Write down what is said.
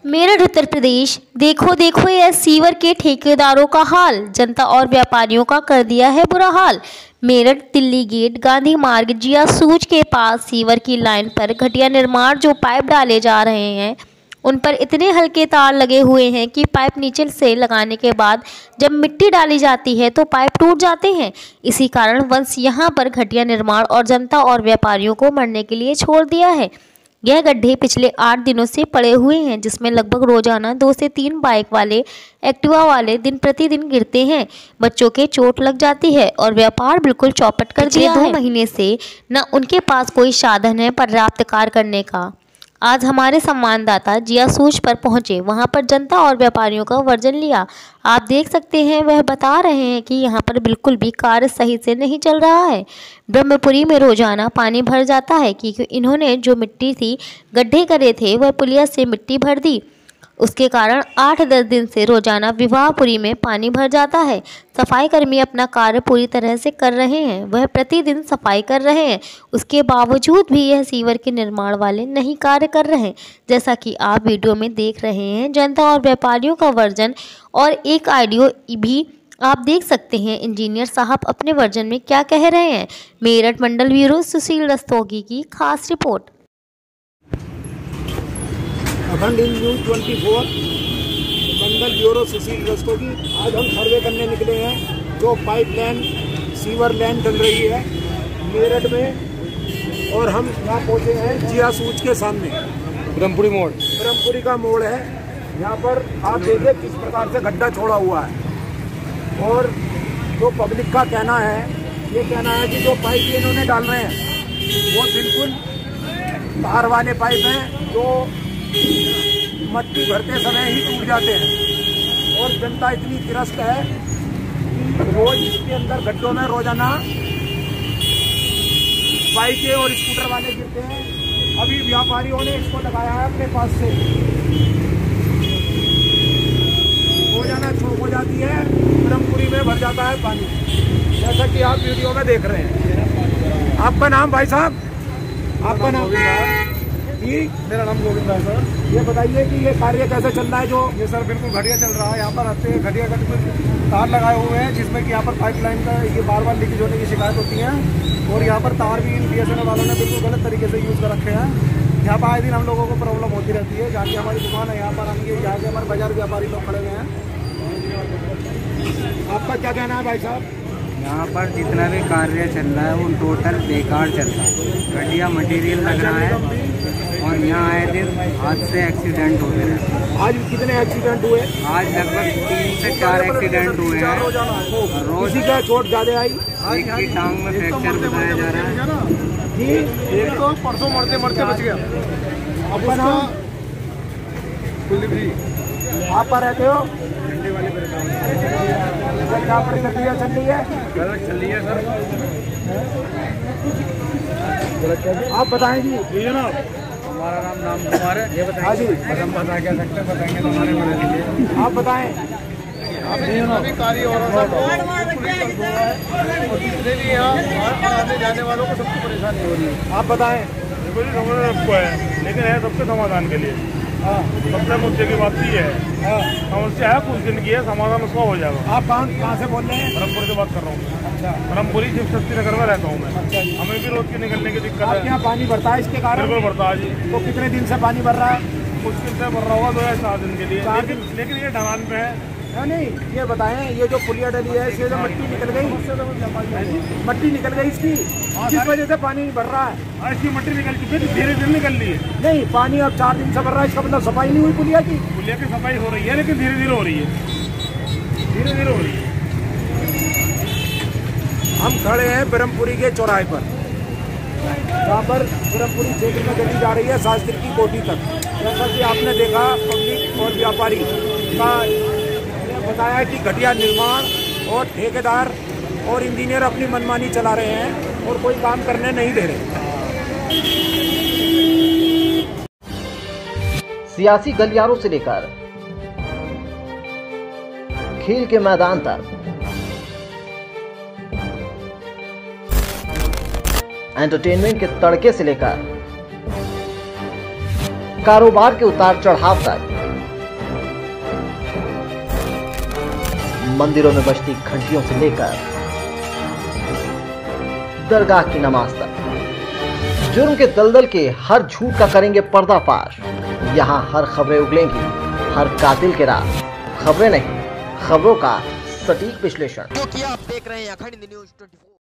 मेरठ उत्तर प्रदेश। देखो देखो यह सीवर के ठेकेदारों का हाल, जनता और व्यापारियों का कर दिया है बुरा हाल। मेरठ दिल्ली गेट गांधी मार्ग जिया सूज के पास सीवर की लाइन पर घटिया निर्माण जो पाइप डाले जा रहे हैं उन पर इतने हल्के तार लगे हुए हैं कि पाइप नीचे से लगाने के बाद जब मिट्टी डाली जाती है तो पाइप टूट जाते हैं। इसी कारण वंश यहाँ पर घटिया निर्माण और जनता और व्यापारियों को मरने के लिए छोड़ दिया है। यह गड्ढे पिछले 8 दिनों से पड़े हुए हैं, जिसमें लगभग रोजाना 2 से 3 बाइक वाले, एक्टिवा वाले दिन प्रतिदिन गिरते हैं। बच्चों के चोट लग जाती है और व्यापार बिल्कुल चौपट कर दिया है। 2 महीने से न उनके पास कोई साधन है पर्याप्त कार्य करने का। आज हमारे संवाददाता जिया सूज पर पहुंचे, वहां पर जनता और व्यापारियों का वर्जन लिया। आप देख सकते हैं, वह बता रहे हैं कि यहां पर बिल्कुल भी कार्य सही से नहीं चल रहा है। ब्रह्मपुरी में रोजाना पानी भर जाता है क्योंकि इन्होंने जो मिट्टी थी गड्ढे करे थे वह पुलिया से मिट्टी भर दी। उसके कारण 8-10 दिन से रोजाना विवाहपुरी में पानी भर जाता है। सफाई कर्मी अपना कार्य पूरी तरह से कर रहे हैं, वह प्रतिदिन सफाई कर रहे हैं, उसके बावजूद भी यह सीवर के निर्माण वाले नहीं कार्य कर रहे हैं। जैसा कि आप वीडियो में देख रहे हैं, जनता और व्यापारियों का वर्जन और एक ऑडियो भी आप देख सकते हैं। इंजीनियर साहब अपने वर्जन में क्या कह रहे हैं। मेरठ मंडल ब्यूरो सुशील रस्तोगी की खास रिपोर्ट। अखंड न्यूज 24 मंडल ब्यूरो सुशील रस्तोगी। आज हम सर्वे करने निकले हैं जो पाइपलाइन सीवर लाइन चल रही है मेरठ में, और हम यहाँ पहुँचे हैं जिया सूज के सामने। ब्रह्मपुरी का मोड़ है। यहाँ पर आप देखिए किस प्रकार से गड्ढा छोड़ा हुआ है, और जो पब्लिक का कहना है, ये कहना है कि जो पाइप इन्होंने डाल रहे हैं वो बिल्कुल तार वाले पाइप हैं जो मट्टी भरते समय ही टूट जाते हैं। और जनता इतनी त्रस्त है कि रोज इसके अंदर गड्ढों में रोजाना बाइकें और स्कूटर वाले गिरते हैं। अभी व्यापारियों ने इसको लगाया है अपने पास से, रोजाना चूक हो जाती है, ब्रह्मपुरी में भर जाता है पानी, जैसा कि आप वीडियो में देख रहे हैं। आपका नाम भाई साहब? आपका नाम? जी, मेरा नाम गोविंद है सर। ये बताइए कि ये कार्य कैसे चल रहा है? जो ये सर बिल्कुल घटिया चल रहा है। यहाँ पर आते हैं घटिया तार लगाए हुए हैं, जिसमें कि यहाँ पर पाइपलाइन का ये बार लीकेज होने की शिकायत होती है, और यहाँ पर तार भी इन BSNL वालों ने बिल्कुल गलत तरीके से यूज़ कर रखे हैं। यहाँ पर आए दिन हम लोगों को प्रॉब्लम होती रहती है। जहाँ की हमारी दुकान है यहाँ पर आएंगे, यहाँ के हमारे बाजार व्यापारी लोग खड़े हुए हैं। आपका क्या कहना है भाई साहब? यहाँ पर जितना भी कार्य चल रहा है वो टोटल बेकार चल रहा है। घटिया मटेरियल लग रहा है, और यहाँ आए दिन हाथ से एक्सीडेंट हो रहे हैं। आज कितने एक्सीडेंट हुए? आज लगभग 3 से 4 एक्सीडेंट हुए हैं। रोज किसी का चोट ज्यादा आई? एक की टांग में फ्रैक्चर बताया जा रहा है जी। एक तो परसों मरते बच गया। आपका नाम? आप पर रहते हो? क्या प्रक्रिया चल रही है? चल रही है सर। आप बताएं जी। हमारा नाम कुमार है। ये बताएं। हाँ जी, हम बता क्या सकते हैं, बताएंगे तो हमारे बने दीजिए। आप बताएं। अभी कार्य हो रहा है, जितने भी यहाँ आने जाने वालों को सबको परेशानी हो रही है। आप बताएं। बिल्कुल समाधान आपको है, लेकिन है सबके समाधान के लिए। हाँ, सबसे मुद्दे की बात ये है, हाँ। समस्या है कुछ दिन की है, समाधान उसका हो जाएगा। आप कहाँ से बोल रहे हैं? ब्रह्मपुरी से बात कर रहा हूँ। अच्छा, ब्रह्मपुरी शिव शक्ति नगर में रहता हूँ मैं। अच्छा जी। हमें भी रोज की निकलने की दिक्कत आपके है। यहाँ पानी भरता है इसके कारण? बिल्कुल भरता है जी। तो कितने दिन से पानी भर रहा है? मुश्किल से भर रहा होगा 2 या 4 दिन के लिए, 4 दिन। लेकिन ये ढलान पे है। नहीं, ये बताएं, ये जो पुलिया डली है इससे जो मट्टी निकल गई, मट्टी निकल गई इसकी, किस वजह से पानी भर रहा है? इसकी मट्टी निकल चुकी है, धीरे धीरे निकल रही है। नहीं, पानी अब 4 दिन से भर रहा है, इसका मतलब सफाई नहीं हुई पुलिया की? पुलिया की सफाई हो रही है, लेकिन धीरे धीरे हो रही है, धीरे धीरे हो रही है। हम खड़े हैं ब्रह्मपुरी के चौराहे पर, जहाँ पर ब्रह्मपुरी क्षेत्र में गली जा रही है शास्त्री की कोठी तक। जैसा कि आपने देखा, पब्लिक और व्यापारी का बताया कि घटिया निर्माण और ठेकेदार और इंजीनियर अपनी मनमानी चला रहे हैं और कोई काम करने नहीं दे रहे। सियासी गलियारों से लेकर खेल के मैदान तक, एंटरटेनमेंट के तड़के से लेकर कारोबार के उतार चढ़ाव तक, मंदिरों में बजती घंटियों से लेकर दरगाह की नमाज तक जुर्म के दलदल के हर झूठ का करेंगे पर्दाफाश। यहाँ हर खबरें उगलेंगी, हर कातिल के राज। खबरें नहीं, खबरों का सटीक विश्लेषण। जो कि आप देख रहे हैं अखंड न्यूज़ 24।